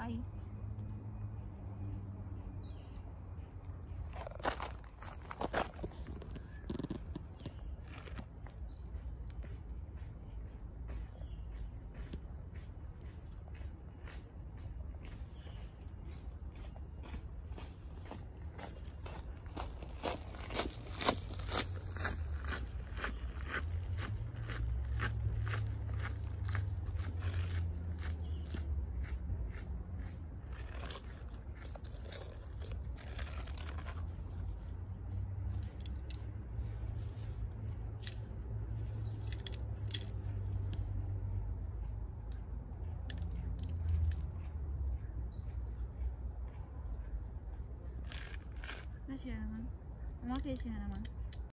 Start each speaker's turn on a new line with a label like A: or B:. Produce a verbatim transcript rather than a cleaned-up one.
A: 爱。那写了吗？我们可以写了吗？